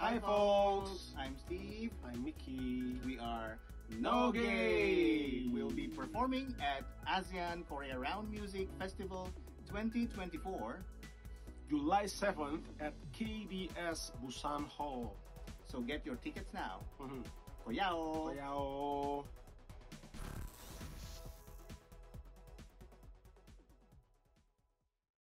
Hi folks! I'm Steve. I'm Mickey. We are NOGEI. We'll be performing at ASEAN Korea Round Music Festival 2024, July 7th at KBS Busan Hall. so get your tickets now. Mm-hmm. Koyao! Koyao.